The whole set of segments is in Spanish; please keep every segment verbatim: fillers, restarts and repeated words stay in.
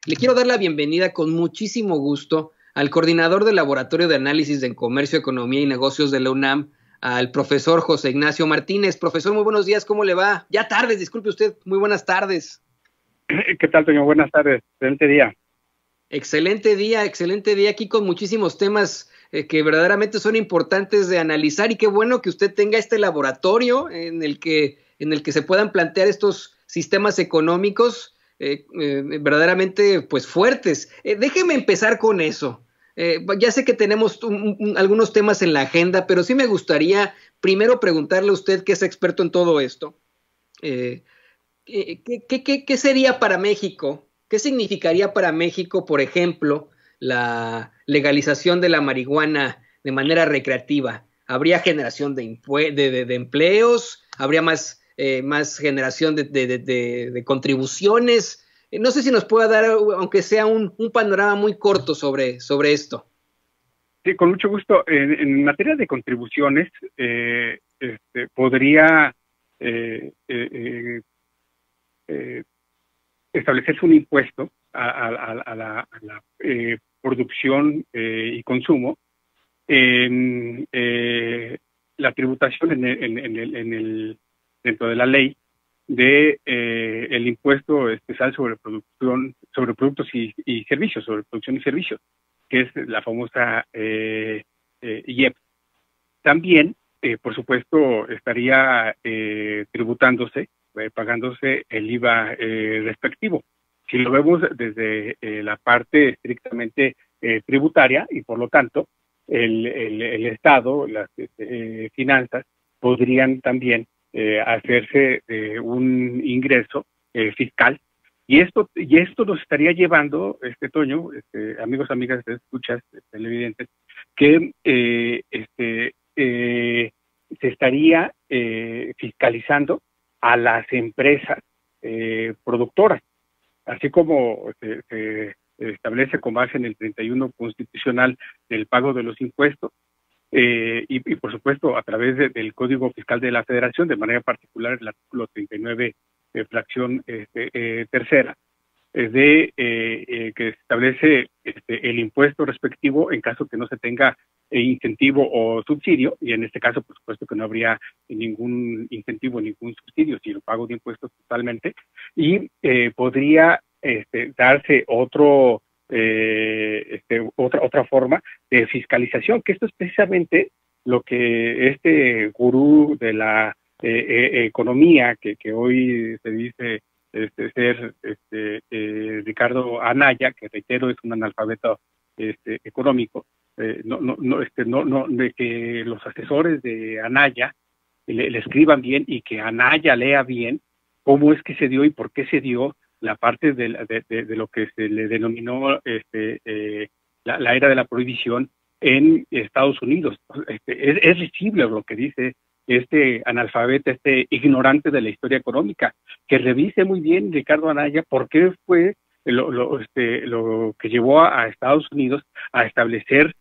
Le quiero dar la bienvenida con muchísimo gusto al coordinador del Laboratorio de Análisis en Comercio, Economía y Negocios de la UNAM, al profesor José Ignacio Martínez. Profesor, muy buenos días, ¿cómo le va? Ya tardes, disculpe usted, muy buenas tardes. ¿Qué tal, Toño? Buenas tardes, excelente día. Excelente día, excelente día aquí con muchísimos temas eh, que verdaderamente son importantes de analizar y qué bueno que usted tenga este laboratorio en el que, en el que se puedan plantear estos sistemas económicos eh, eh, verdaderamente pues fuertes. Eh, déjeme empezar con eso. Eh, ya sé que tenemos un, un, algunos temas en la agenda, pero sí me gustaría primero preguntarle a usted, que es experto en todo esto, eh, ¿qué, qué, qué, qué sería para México? ¿Qué significaría para México, por ejemplo, la legalización de la marihuana de manera recreativa? ¿Habría generación de, de, de, de empleos? ¿Habría más, eh, más generación de, de, de, de contribuciones? Eh, no sé si nos pueda dar, aunque sea un, un panorama muy corto sobre, sobre esto. Sí, con mucho gusto. En, en materia de contribuciones, eh, este, podría eh, eh, eh, establecerse un impuesto a, a, a la, a la eh, producción eh, y consumo. En eh, la tributación en el, en, en el, en el, dentro de la ley de eh, el impuesto especial sobre producción, sobre productos y, y servicios, sobre producción y servicios, que es la famosa eh, eh, I E P. También, eh, por supuesto, estaría eh, tributándose, eh, pagándose el I V A eh, respectivo. Si lo vemos desde eh, la parte estrictamente eh, tributaria, y por lo tanto, el, el, el Estado, las eh, finanzas, podrían también eh, hacerse eh, un ingreso eh, fiscal. Y esto, y esto nos estaría llevando, este Toño, este, amigos, amigas, escuchas, televidentes, que eh, este, eh, se estaría eh, fiscalizando a las empresas eh, productoras, así como se, se establece con base en el treinta y uno constitucional del pago de los impuestos, eh, y, y por supuesto a través de, del Código Fiscal de la Federación, de manera particular el artículo treinta y nueve, eh, fracción este, eh, tercera, de eh, eh, que establece este, el impuesto respectivo en caso que no se tenga eh, incentivo o subsidio, y en este caso por supuesto que no habría ningún incentivo, ningún subsidio, sino pago de impuestos totalmente, y eh, podría este, darse otro eh, este, otra otra forma de fiscalización, que esto es precisamente lo que este gurú de la eh, eh, economía que, que hoy se dice Este, ser este, eh, Ricardo Anaya, que reitero es un analfabeto este, económico, eh, no, no, no, este, no, no, de que los asesores de Anaya le, le escriban bien y que Anaya lea bien cómo es que se dio y por qué se dio la parte de, de, de, de lo que se le denominó este, eh, la, la era de la prohibición en Estados Unidos. Este, es, es risible lo que dice este analfabeto, este ignorante de la historia económica, que revise muy bien Ricardo Anaya por qué fue lo, lo, este, lo que llevó a, a Estados Unidos a establecer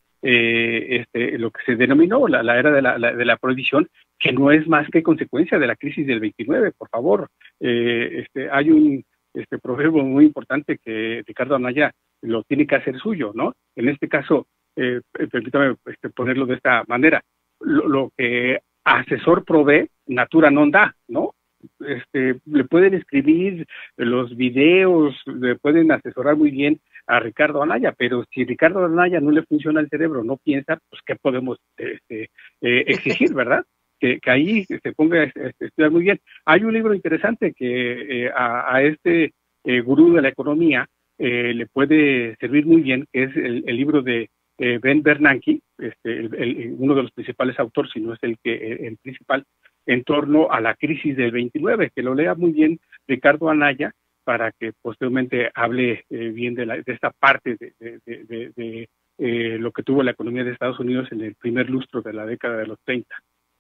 eh, este, lo que se denominó la, la era de la, la, de la prohibición, que no es más que consecuencia de la crisis del veintinueve, por favor. Eh, este, hay un este proverbio muy importante que Ricardo Anaya lo tiene que hacer suyo, ¿no? En este caso, eh, permítame este, ponerlo de esta manera, lo, lo que asesor provee, natura non da, ¿no? Este, le pueden escribir los videos, le pueden asesorar muy bien a Ricardo Anaya, pero si Ricardo Anaya no le funciona el cerebro, no piensa, pues qué podemos este, eh, exigir, ¿verdad? Que, que ahí se ponga a estudiar muy bien. Hay un libro interesante que eh, a, a este eh, gurú de la economía eh, le puede servir muy bien, que es el, el libro de Eh, Ben Bernanke, este, el, el, uno de los principales autores, si no es el que el, el principal, en torno a la crisis del veintinueve, que lo lea muy bien Ricardo Anaya, para que posteriormente hable eh, bien de, la, de esta parte de, de, de, de, de eh, lo que tuvo la economía de Estados Unidos en el primer lustro de la década de los treinta.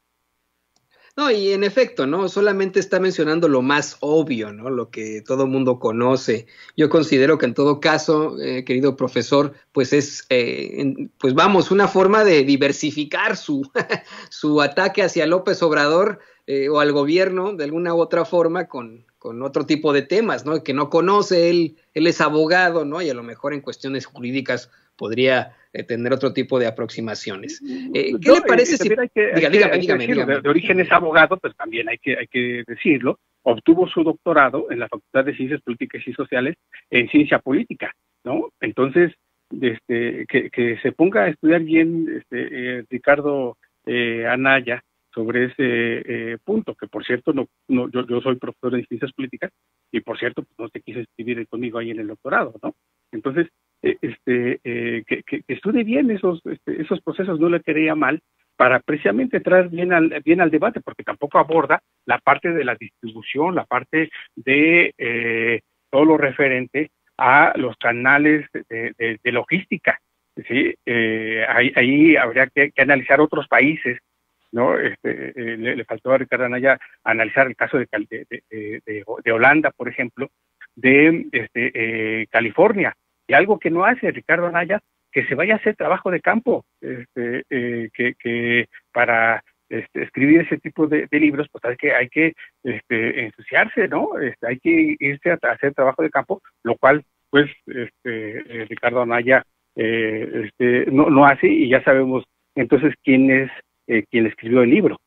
No, y en efecto, ¿no? Solamente está mencionando lo más obvio, ¿no? Lo que todo mundo conoce. Yo considero que en todo caso, eh, querido profesor, pues es, eh, en, pues vamos, una forma de diversificar su, su ataque hacia López Obrador eh, o al gobierno de alguna u otra forma con, con otro tipo de temas, ¿no? Que no conoce, él, él es abogado, ¿no? Y a lo mejor en cuestiones jurídicas podría eh, tener otro tipo de aproximaciones. Eh, ¿Qué no, le parece y, y si... hay que, Diga, hay que, dígame, hay que dígame, decirlo, dígame. De, de origen es abogado, pues también hay que, hay que decirlo, obtuvo su doctorado en la Facultad de Ciencias Políticas y Sociales en Ciencia Política, ¿no? Entonces, este, que, que se ponga a estudiar bien este, eh, Ricardo eh, Anaya sobre ese eh, punto, que por cierto, no, no yo, yo soy profesor de Ciencias Políticas y por cierto, pues no se quiso escribir conmigo ahí en el doctorado, ¿no? Entonces, eh, este, eh, que, que, que estudie bien esos, este, esos procesos, no le quería mal, para precisamente entrar bien al, bien al debate, porque tampoco aborda la parte de la distribución, la parte de eh, todo lo referente a los canales de, de, de logística, ¿sí? Eh, ahí, ahí habría que, que analizar otros países, ¿no? Este, eh, le, le faltó a Ricardo Anaya analizar el caso de, de, de, de, de Holanda, por ejemplo, de este, eh, California, y algo que no hace Ricardo Anaya, que se vaya a hacer trabajo de campo, este, eh, que, que para este, escribir ese tipo de, de libros, pues hay que, hay que este, ensuciarse, ¿no? Este, hay que irse a, a hacer trabajo de campo, lo cual, pues, este, eh, Ricardo Anaya eh, este, no, no hace, y ya sabemos entonces quién es eh, quien escribió el libro.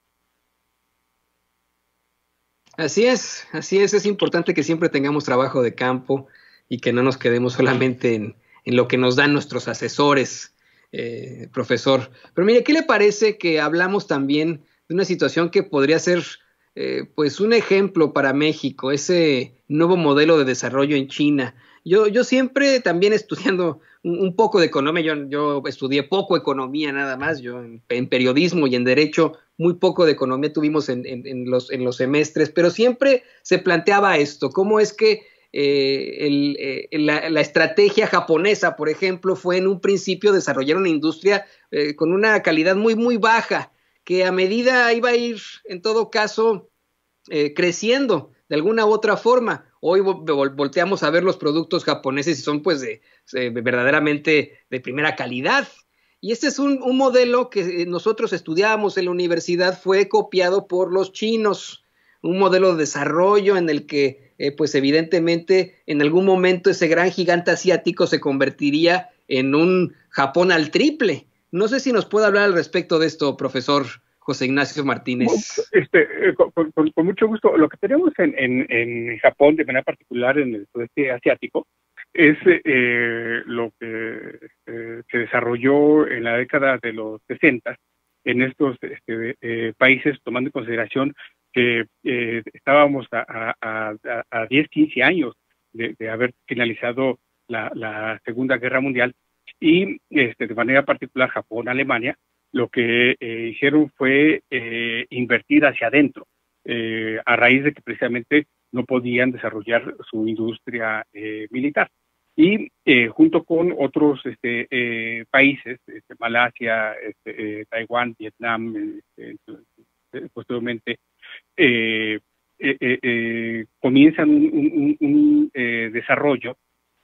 Así es, así es, es importante que siempre tengamos trabajo de campo y que no nos quedemos solamente en, en lo que nos dan nuestros asesores, eh, profesor. Pero mire, ¿qué le parece que hablamos también de una situación que podría ser eh, pues un ejemplo para México, ese nuevo modelo de desarrollo en China? Yo, yo siempre también estudiando un, un poco de economía, yo, yo estudié poco economía nada más, yo en, en periodismo y en derecho muy poco de economía tuvimos en, en, en, los, en los semestres, pero siempre se planteaba esto, cómo es que eh, el, eh, la, la estrategia japonesa, por ejemplo, fue en un principio desarrollar una industria eh, con una calidad muy, muy baja, que a medida iba a ir, en todo caso, eh, creciendo de alguna u otra forma. Hoy vol volteamos a ver los productos japoneses y son pues de, de verdaderamente de primera calidad. Y este es un, un modelo que nosotros estudiábamos en la universidad, fue copiado por los chinos, un modelo de desarrollo en el que, eh, pues evidentemente, en algún momento ese gran gigante asiático se convertiría en un Japón al triple. No sé si nos puede hablar al respecto de esto, profesor José Ignacio Martínez. Este, con, con, con mucho gusto. Lo que tenemos en, en, en Japón, de manera particular en el sudeste asiático, es eh, lo que eh, se desarrolló en la década de los sesenta en estos este, eh, países, tomando en consideración que eh, estábamos a, a, a, a diez, quince años de, de haber finalizado la, la Segunda Guerra Mundial, y este, de manera particular Japón, Alemania, lo que eh, hicieron fue eh, invertir hacia adentro, eh, a raíz de que precisamente no podían desarrollar su industria eh, militar. Y eh, junto con otros este, eh, países, este, Malasia, este, eh, Taiwán, Vietnam, este, posteriormente, eh, eh, eh, comienzan un, un, un eh, desarrollo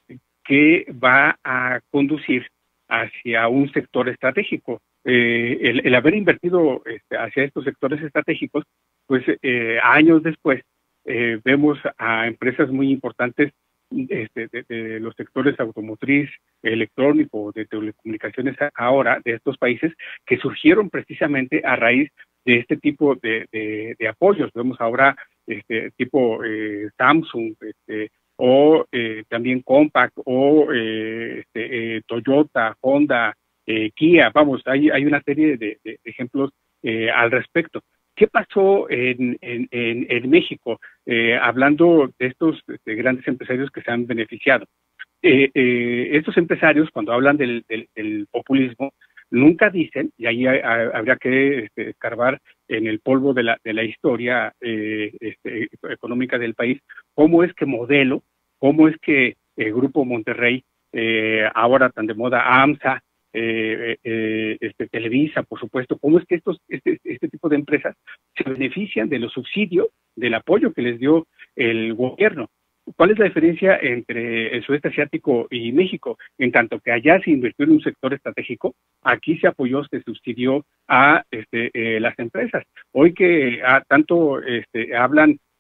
que va a conducir hacia un sector estratégico. Eh, el, el haber invertido este, hacia estos sectores estratégicos, pues eh, años después eh, vemos a empresas muy importantes este, de, de los sectores automotriz, electrónico, de telecomunicaciones ahora, de estos países, que surgieron precisamente a raíz de este tipo de, de, de apoyos. Vemos ahora este tipo eh, Samsung, este, o eh, también Compaq, o eh, este, eh, Toyota, Honda, eh, Kia, vamos, hay, hay una serie de, de, de ejemplos eh, al respecto. ¿Qué pasó en, en, en, en México? Eh, hablando de estos de grandes empresarios que se han beneficiado. Eh, eh, estos empresarios, cuando hablan del, del, del populismo, nunca dicen, y ahí hay, hay, habría que este, escarbar en el polvo de la, de la historia eh, este, económica del país, cómo es que Modelo, cómo es que el Grupo Monterrey, eh, ahora tan de moda AMSA, eh, eh, este, Televisa, por supuesto, cómo es que estos este, este tipo de empresas se benefician de los subsidios, del apoyo que les dio el gobierno. ¿Cuál es la diferencia entre el sudeste asiático y México? En tanto que allá se invirtió en un sector estratégico, aquí se apoyó, se subsidió a este, eh, las empresas. Hoy que a, tanto este, hablan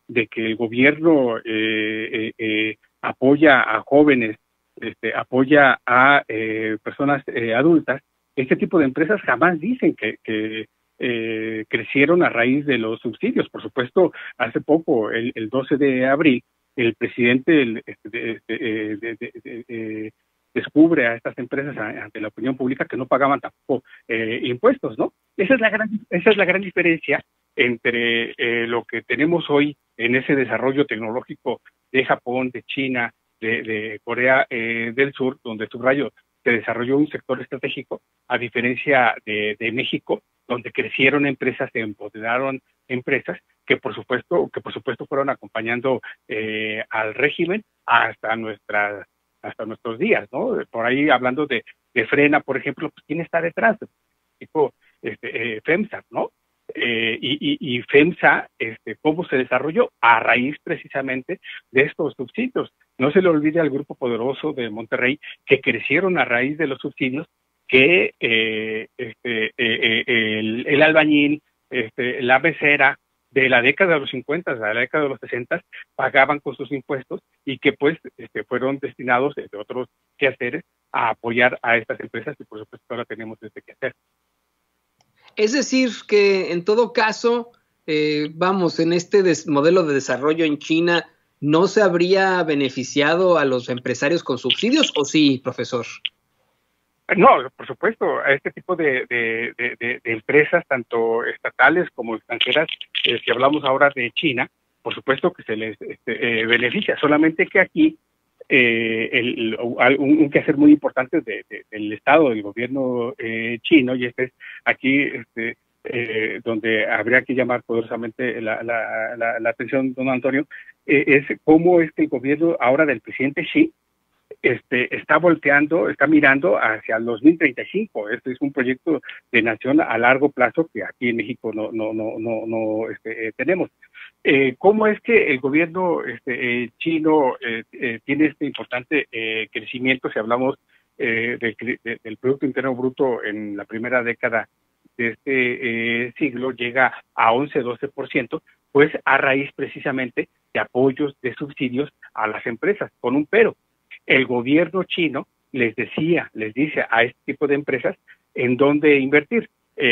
de que el gobierno eh, eh, eh, apoya a jóvenes, este, apoya a eh, personas eh, adultas, este tipo de empresas jamás dicen que, que eh, crecieron a raíz de los subsidios. Por supuesto, hace poco, el, el doce de abril, el presidente el, este, de, de, de, de, de, de, descubre a estas empresas ante la opinión pública que no pagaban tampoco eh, impuestos, ¿no? Esa es la gran, esa es la gran diferencia entre eh, lo que tenemos hoy en ese desarrollo tecnológico de Japón, de China, de, de Corea eh, del Sur, donde subrayo se desarrolló un sector estratégico, a diferencia de, de México, donde crecieron empresas, se empoderaron empresas que por supuesto, que por supuesto fueron acompañando eh, al régimen hasta nuestras hasta nuestros días, ¿no? Por ahí hablando de, de Frena, por ejemplo, pues, ¿quién está detrás? Tipo este, eh, FEMSA, ¿no? Eh, y, y, y FEMSA, este, ¿cómo se desarrolló? A raíz precisamente de estos subsidios. No se le olvide al Grupo Poderoso de Monterrey que crecieron a raíz de los subsidios, que eh, este, eh, eh, el, el albañil, este, la mesera, de la década de los cincuenta, de la década de los sesenta, pagaban con sus impuestos y que pues este, fueron destinados, de otros quehaceres, a apoyar a estas empresas y por supuesto ahora tenemos este quehacer. Es decir, que en todo caso, eh, vamos, en este modelo de desarrollo en China, ¿no se habría beneficiado a los empresarios con subsidios o sí, profesor? No, por supuesto, a este tipo de, de, de, de, de empresas, tanto estatales como extranjeras, eh, si hablamos ahora de China, por supuesto que se les este, eh, beneficia, solamente que aquí eh, el, un, un quehacer muy importante de, de, del Estado, del gobierno eh, chino, y este es aquí este, eh, donde habría que llamar poderosamente la, la, la, la atención, don Antonio, eh, es cómo es que el gobierno ahora del presidente Xi Este, está volteando, está mirando hacia el dos mil treinta y cinco. Este es un proyecto de nación a largo plazo que aquí en México no, no, no, no, no este, eh, tenemos. Eh, ¿Cómo es que el gobierno este, eh, chino eh, eh, tiene este importante eh, crecimiento? Si hablamos eh, de, de, del Producto Interno Bruto en la primera década de este eh, siglo, llega a once, doce por ciento, pues a raíz precisamente de apoyos, de subsidios a las empresas, con un pero. El gobierno chino les decía, les dice a este tipo de empresas en dónde invertir.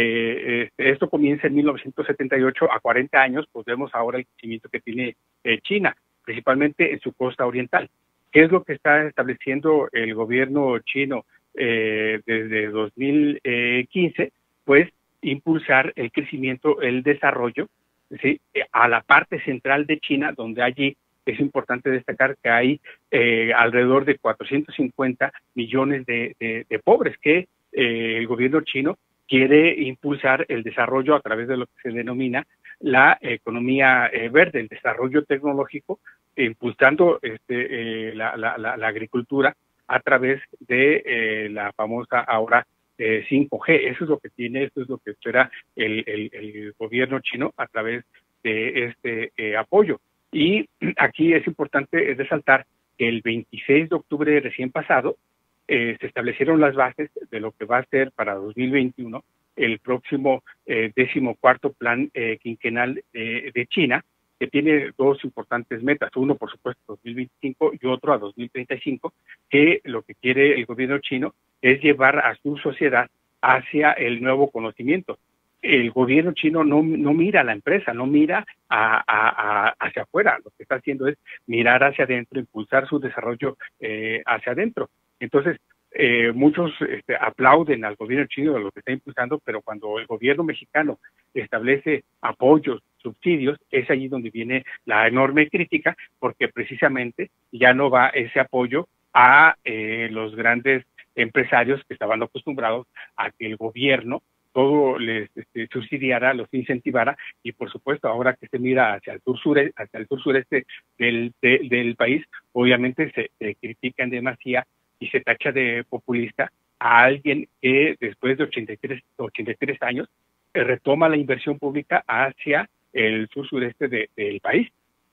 Eh, eh, esto comienza en mil novecientos setenta y ocho, a cuarenta años, pues vemos ahora el crecimiento que tiene eh, China, principalmente en su costa oriental. ¿Qué es lo que está estableciendo el gobierno chino eh, desde dos mil quince? Pues impulsar el crecimiento, el desarrollo, ¿sí?, a la parte central de China, donde allí es importante destacar que hay eh, alrededor de cuatrocientos cincuenta millones de, de, de pobres que eh, el gobierno chino quiere impulsar el desarrollo a través de lo que se denomina la economía eh, verde, el desarrollo tecnológico, impulsando este, eh, la, la, la, la agricultura a través de eh, la famosa ahora eh, cinco G. Eso es lo que tiene, eso es lo que espera el, el, el gobierno chino a través de este eh, apoyo. Y aquí es importante resaltar que el veintiséis de octubre recién pasado eh, se establecieron las bases de lo que va a ser para dos mil veintiuno el próximo eh, decimocuarto plan eh, quinquenal eh, de China, que tiene dos importantes metas, uno por supuesto dos mil veinticinco y otro a dos mil treinta y cinco, que lo que quiere el gobierno chino es llevar a su sociedad hacia el nuevo conocimiento. El gobierno chino no, no mira a la empresa, no mira a, a, a, hacia afuera, lo que está haciendo es mirar hacia adentro, impulsar su desarrollo eh, hacia adentro. Entonces, eh, muchos este, aplauden al gobierno chino de lo que está impulsando, pero cuando el gobierno mexicano establece apoyos, subsidios, es allí donde viene la enorme crítica, porque precisamente ya no va ese apoyo a eh, los grandes empresarios que estaban acostumbrados a que el gobierno todo les este, subsidiara, los incentivara, y por supuesto ahora que se mira hacia el sur sureste, hacia el sur sureste del, de, del país, obviamente se, se critican demasiado y se tacha de populista a alguien que después de ochenta y tres años eh, retoma la inversión pública hacia el sur sureste de, del país.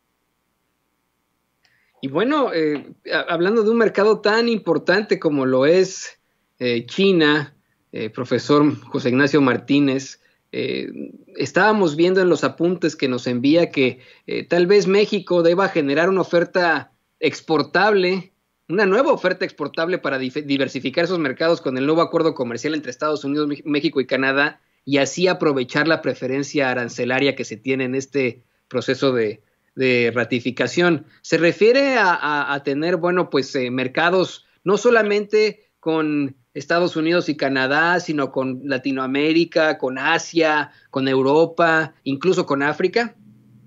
Y bueno, eh, hablando de un mercado tan importante como lo es eh, China, Eh, profesor José Ignacio Martínez, eh, estábamos viendo en los apuntes que nos envía que eh, tal vez México deba generar una oferta exportable, una nueva oferta exportable para diversificar esos mercados con el nuevo acuerdo comercial entre Estados Unidos, México y Canadá, y así aprovechar la preferencia arancelaria que se tiene en este proceso de, de ratificación. Se refiere a, a, a tener, bueno, pues eh, mercados no solamente con Estados Unidos y Canadá, sino con Latinoamérica, con Asia, con Europa, incluso con África.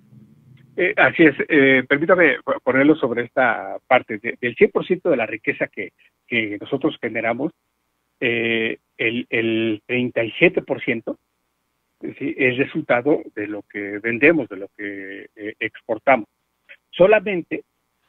Eh, así es, eh, permítame ponerlo sobre esta parte. De, del cien por ciento de la riqueza que, que nosotros generamos, eh, el, el treinta y siete por ciento ¿sí? es resultado de lo que vendemos, de lo que eh, exportamos. Solamente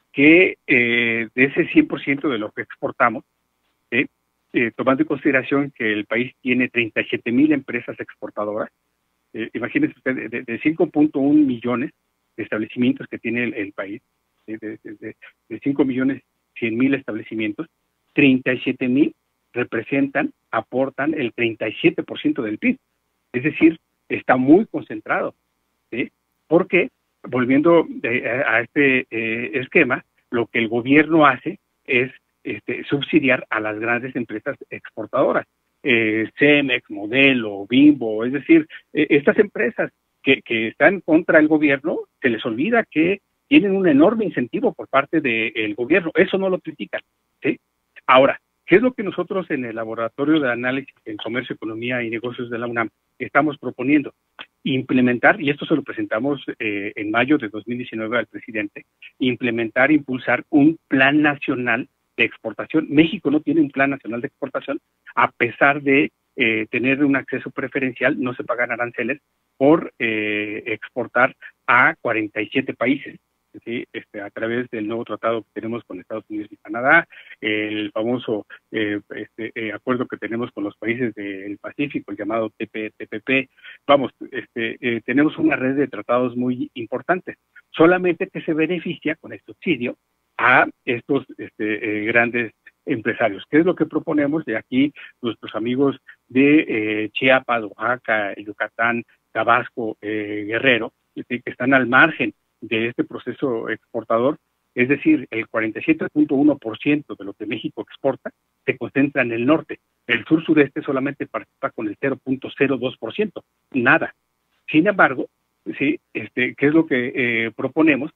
que eh, de ese cien por ciento de lo que exportamos, ¿sí? eh, tomando en consideración que el país tiene treinta y siete mil empresas exportadoras, eh, imagínense usted, de, de cinco punto uno millones de establecimientos que tiene el, el país, ¿sí? de, de, de cinco millones cien mil establecimientos, treinta y siete mil representan, aportan el treinta y siete por ciento del P I B. Es decir, está muy concentrado, ¿sí? Porque, volviendo de, a, a este eh, esquema, lo que el gobierno hace es este, subsidiar a las grandes empresas exportadoras, eh, Cemex, Modelo, Bimbo, es decir, eh, estas empresas que, que están contra el gobierno, se les olvida que tienen un enorme incentivo por parte del gobierno, eso no lo critican, ¿sí? Ahora, ¿qué es lo que nosotros en el Laboratorio de Análisis en Comercio, Economía y Negocios de la UNAM estamos proponiendo? Implementar, y esto se lo presentamos eh, en mayo de dos mil diecinueve al presidente, implementar, impulsar un plan nacional de exportación. México no tiene un plan nacional de exportación, a pesar de eh, tener un acceso preferencial, no se pagan aranceles por eh, exportar a cuarenta y siete países. ¿Sí? Este, a través del nuevo tratado que tenemos con Estados Unidos y Canadá, el famoso eh, este, eh, acuerdo que tenemos con los países del Pacífico, el llamado T P P, vamos, este, eh, tenemos una red de tratados muy importantes, solamente que se beneficia con el subsidio a estos este, eh, grandes empresarios. ¿Qué es lo que proponemos? De aquí nuestros amigos de eh, Chiapas, Oaxaca, Yucatán, Tabasco, eh, Guerrero, que están al margen de este proceso exportador, es decir, el cuarenta y siete punto uno por ciento de lo que México exporta se concentra en el norte. El sur-sureste solamente participa con el cero punto cero dos por ciento, nada. Sin embargo, sí, este, ¿qué es lo que eh, proponemos?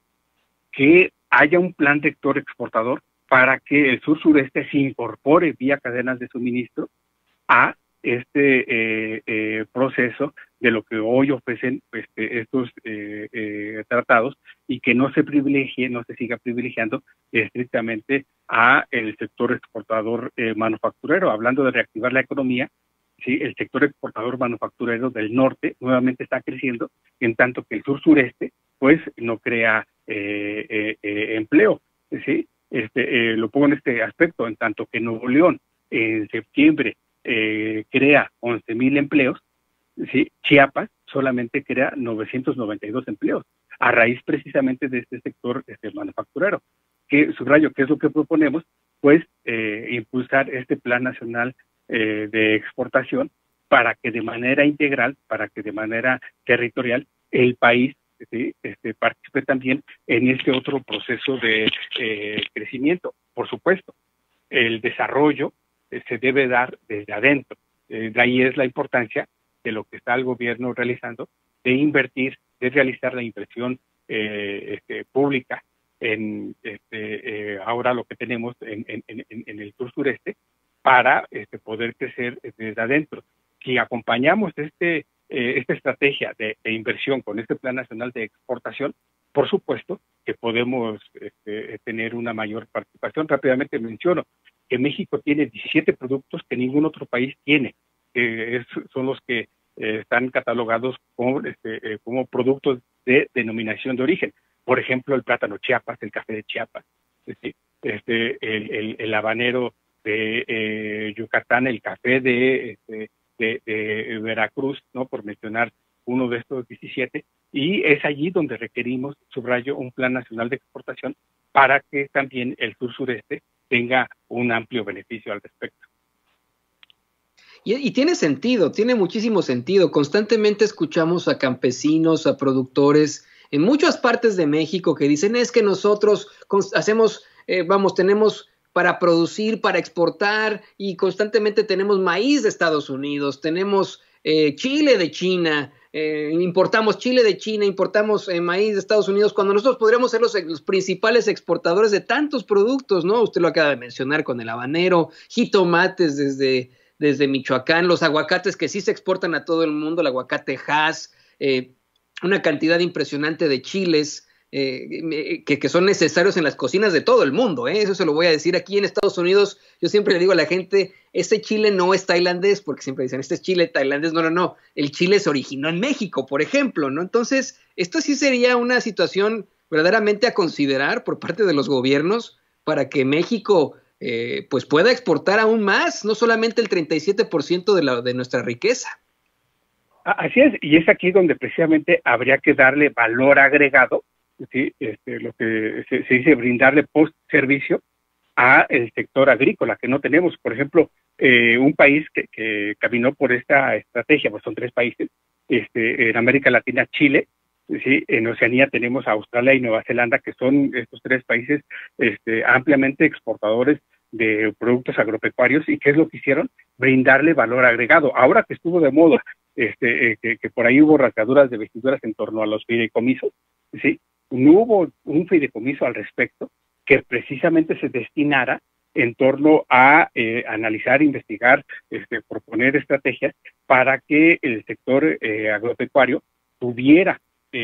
Que haya un plan director exportador para que el sur-sureste se incorpore vía cadenas de suministro a este eh, eh, proceso de lo que hoy ofrecen este, estos eh, eh, tratados, y que no se privilegie, no se siga privilegiando estrictamente a el sector exportador eh, manufacturero. Hablando de reactivar la economía, sí, el sector exportador manufacturero del norte nuevamente está creciendo, en tanto que el sur-sureste pues no crea eh, eh, eh, empleo, ¿sí? Este, eh, lo pongo en este aspecto, en tanto que Nuevo León en septiembre Eh, crea once mil empleos, ¿sí? Chiapas solamente crea novecientos noventa y dos empleos, a raíz precisamente de este sector este, manufacturero. Que, subrayo, ¿qué es lo que proponemos? Pues eh, impulsar este Plan Nacional eh, de Exportación para que de manera integral, para que de manera territorial, el país ¿sí? este, participe también en este otro proceso de eh, crecimiento. Por supuesto, el desarrollo se debe dar desde adentro. Eh, de ahí es la importancia de lo que está el gobierno realizando, de invertir, de realizar la inversión eh, este, pública en este, eh, ahora lo que tenemos en, en, en, en el sur sureste, para este, poder crecer desde adentro. Si acompañamos este, eh, esta estrategia de, de inversión con este Plan Nacional de Exportación, por supuesto que podemos este, tener una mayor participación. Rápidamente menciono que México tiene diecisiete productos que ningún otro país tiene, que es, son los que eh, están catalogados como, este, eh, como productos de denominación de origen. Por ejemplo, el plátano Chiapas, el café de Chiapas, este, este, el, el, el habanero de eh, Yucatán, el café de, este, de, de Veracruz, ¿no? Por mencionar uno de estos diecisiete, y es allí donde requerimos, subrayo, un plan nacional de exportación para que también el sur sureste tenga un amplio beneficio al respecto. Y, y tiene sentido, tiene muchísimo sentido. Constantemente escuchamos a campesinos, a productores en muchas partes de México que dicen es que nosotros hacemos, eh, vamos, tenemos para producir, para exportar y constantemente tenemos maíz de Estados Unidos, tenemos eh, chile de China, eh, importamos chile de China, importamos eh, maíz de Estados Unidos, cuando nosotros podríamos ser los, los principales exportadores de tantos productos, ¿no? Usted lo acaba de mencionar con el habanero, jitomates desde, desde Michoacán, los aguacates que sí se exportan a todo el mundo, el aguacate Hass, eh, una cantidad impresionante de chiles, Eh, que, que son necesarios en las cocinas de todo el mundo, ¿eh? Eso se lo voy a decir aquí en Estados Unidos. Yo siempre le digo a la gente, ese chile no es tailandés, porque siempre dicen, este es chile tailandés. No, no, no, el chile se originó en México, por ejemplo, ¿no? Entonces, esto sí sería una situación verdaderamente a considerar por parte de los gobiernos para que México eh, pues pueda exportar aún más, no solamente el treinta y siete por ciento de, la, de nuestra riqueza. Así es, y es aquí donde precisamente habría que darle valor agregado. Sí, este, lo que se, se dice brindarle post-servicio a el sector agrícola, que no tenemos. Por ejemplo, eh, un país que, que caminó por esta estrategia, pues son tres países, este, en América Latina, Chile, sí, en Oceanía tenemos a Australia y Nueva Zelanda, que son estos tres países este, ampliamente exportadores de productos agropecuarios. ¿Y qué es lo que hicieron? Brindarle valor agregado. Ahora que estuvo de moda, este, eh, que, que por ahí hubo rasgaduras de vestiduras en torno a los fideicomisos, sí, no hubo un fideicomiso al respecto que precisamente se destinara en torno a eh, analizar, investigar, este, proponer estrategias para que el sector eh, agropecuario tuviera,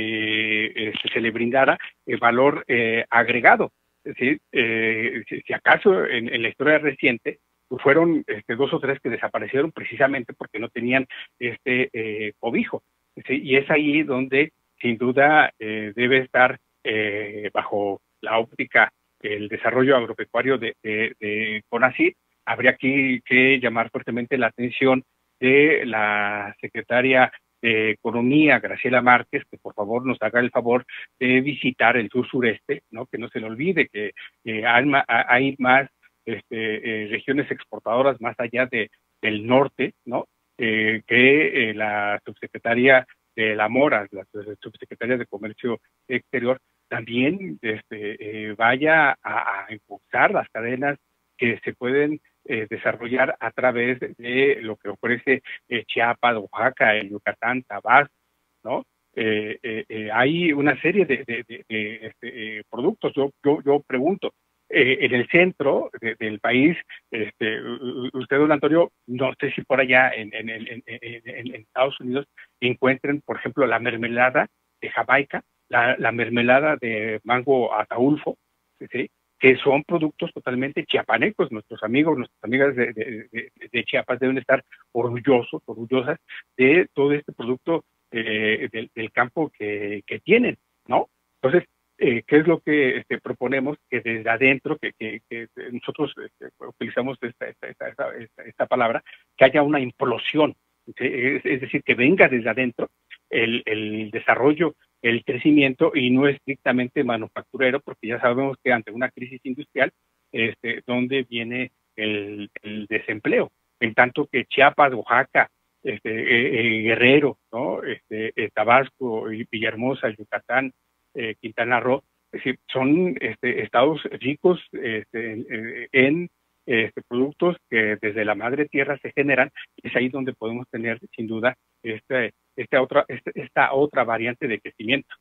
eh, este, se le brindara eh, valor eh, agregado. ¿Sí? Eh, si, si acaso en, en la historia reciente fueron este, dos o tres que desaparecieron precisamente porque no tenían este eh, cobijo. ¿Sí? Y es ahí donde sin duda eh, debe estar eh, bajo la óptica el desarrollo agropecuario de, de, de CONACYT. Habría aquí que llamar fuertemente la atención de la secretaria de Economía, Graciela Márquez, que por favor nos haga el favor de visitar el sur sureste, ¿no? Que no se le olvide que eh, hay, ma, hay más este, eh, regiones exportadoras más allá de, del norte, ¿no? Eh, que eh, la subsecretaria de la Mora, la subsecretaria de Comercio Exterior, también este, eh, vaya a, a impulsar las cadenas que se pueden eh, desarrollar a través de lo que ofrece eh, Chiapas, Oaxaca, el Yucatán, Tabasco, ¿no? Eh, eh, eh, hay una serie de, de, de, de este, eh, productos. Yo, yo, yo pregunto, eh, en el centro de, del país, este, usted, don Antonio, no sé si por allá en, en, en, en, en, en Estados Unidos encuentren, por ejemplo, la mermelada de Jamaica, la, la mermelada de mango ataulfo, ¿sí? Que son productos totalmente chiapanecos. Nuestros amigos, nuestras amigas de, de, de, de Chiapas deben estar orgullosos, orgullosas de todo este producto eh, del, del campo que, que tienen, ¿no? Entonces, eh, ¿qué es lo que este, proponemos? Que desde adentro, que, que, que nosotros este, utilizamos esta, esta, esta, esta, esta palabra, que haya una implosión, ¿sí? es, es decir, que venga desde adentro el, el desarrollo, el crecimiento, y no estrictamente manufacturero, porque ya sabemos que ante una crisis industrial, este, donde viene el, el desempleo, en tanto que Chiapas, Oaxaca, este, eh, eh, Guerrero, ¿no? este, eh, Tabasco, Villahermosa, Yucatán, eh, Quintana Roo, es decir, son este, estados ricos este, en, en este, productos que desde la madre tierra se generan, y es ahí donde podemos tener sin duda este Esta otra, esta otra variante de crecimiento.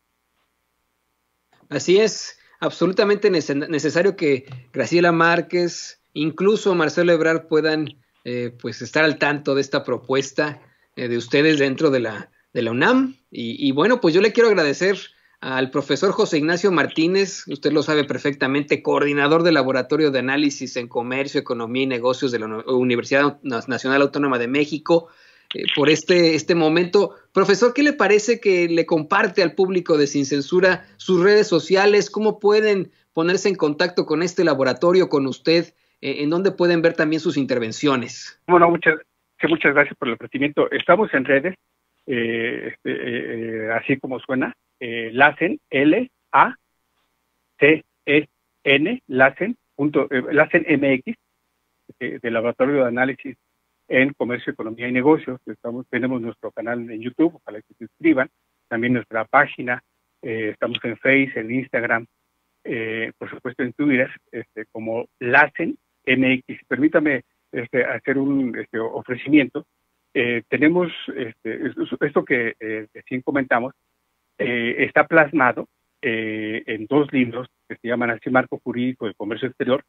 Así es, absolutamente necesario que Graciela Márquez, incluso Marcelo Ebrard puedan eh, pues estar al tanto de esta propuesta eh, de ustedes dentro de la, de la UNAM. Y, y bueno, pues yo le quiero agradecer al profesor José Ignacio Martínez, usted lo sabe perfectamente, coordinador del Laboratorio de Análisis en Comercio, Economía y Negocios de la Universidad Nacional Autónoma de México, Eh, por este, este momento. Profesor, ¿qué le parece que le comparte al público de Sin Censura sus redes sociales? ¿Cómo pueden ponerse en contacto con este laboratorio, con usted? Eh, ¿En dónde pueden ver también sus intervenciones? Bueno, muchas, que muchas gracias por el ofrecimiento. Estamos en redes, eh, este, eh, así como suena, eh, LACEN, L A C E N, LACEN, punto, eh, LACEN M X, eh, del Laboratorio de Análisis en Comercio, Economía y Negocios. Estamos, tenemos nuestro canal en YouTube, ojalá que se suscriban, también nuestra página, eh, estamos en Facebook, en Instagram, eh, por supuesto en Twitter, este, como LACEN M X. Permítame este, hacer un este, ofrecimiento. Eh, tenemos este, esto que eh, recién comentamos, eh, está plasmado eh, en dos libros que se llaman así: Marco Jurídico del Comercio Exterior,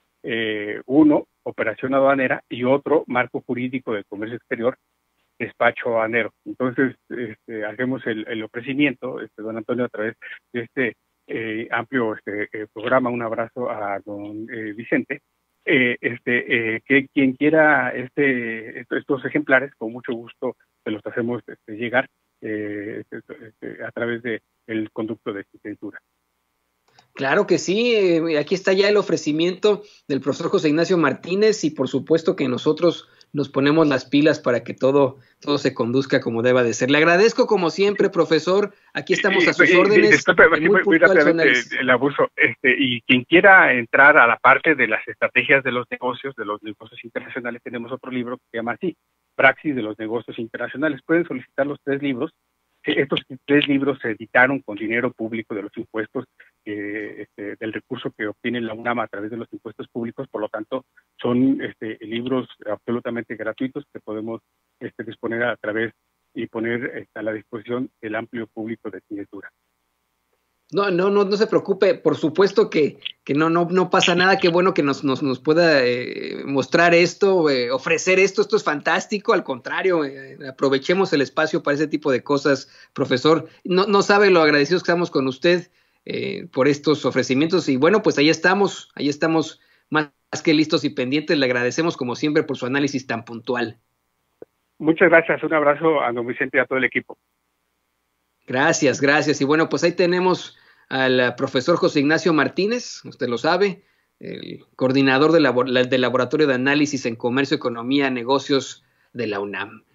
eh, uno, Operación Aduanera, y otro, Marco Jurídico del Comercio Exterior, Despacho Aduanero. Entonces, este, hacemos el, el ofrecimiento, este, don Antonio, a través de este eh, amplio este, eh, programa. Un abrazo a don eh, Vicente. Eh, este, eh, que quien quiera este, estos, estos ejemplares, con mucho gusto se los hacemos este, llegar eh, este, este, a través de el conducto de censura. Claro que sí, eh, aquí está ya el ofrecimiento del profesor José Ignacio Martínez, y por supuesto que nosotros nos ponemos las pilas para que todo, todo se conduzca como deba de ser. Le agradezco como siempre, profesor, aquí estamos a sus y, órdenes. Y, disculpe, muy, muy, muy rápidamente el abuso, este, y quien quiera entrar a la parte de las estrategias de los negocios, de los negocios internacionales, tenemos otro libro que se llama así, Praxis de los Negocios Internacionales. Pueden solicitar los tres libros. Estos tres libros se editaron con dinero público de los impuestos, eh, este, del recurso que obtiene la UNAM a través de los impuestos públicos. Por lo tanto, son este, libros absolutamente gratuitos que podemos este, disponer a través y poner este, a la disposición del amplio público de Cinetura. No, no, no, no se preocupe, por supuesto que, que no, no, no pasa nada. Qué bueno que nos, nos, nos pueda eh, mostrar esto, eh, ofrecer esto, esto es fantástico. Al contrario, eh, aprovechemos el espacio para ese tipo de cosas, profesor. No, no sabe lo agradecidos que estamos con usted eh, por estos ofrecimientos, y bueno, pues ahí estamos, ahí estamos más que listos y pendientes. Le agradecemos como siempre por su análisis tan puntual. Muchas gracias, un abrazo a don Vicente y a todo el equipo. Gracias, gracias. Y bueno, pues ahí tenemos al profesor José Ignacio Martínez, usted lo sabe, el coordinador del, labor, del Laboratorio de Análisis en Comercio, Economía, Negocios de la UNAM.